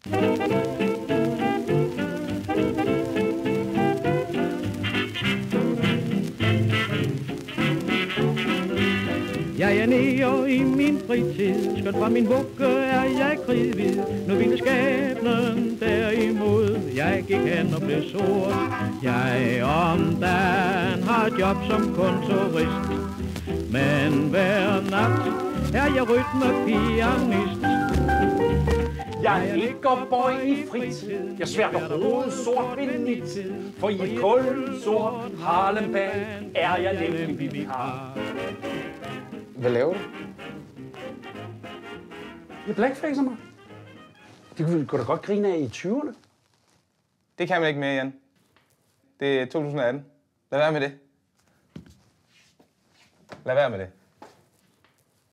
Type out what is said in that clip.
Jeg er nede i min fritid, skønt fra min vugge er jeg kridhvid. Nu ville skæbnen derimod, jeg gik hen og blev sort. Jeg om dagen har job som kontorist, men hver nat er jeg rytmepianist. Jeg ligger boy i fritid, jeg sværter hovedet sort ved nitid. For i et kul sort Harlembag er jeg nemlig vikar. Hvad laver du? Jeg blackfacer mig. Det kunne du da godt grine af i 20'erne. Det kan man ikke mere, Jan. Det er 2018. Lad være med det. Lad være med det.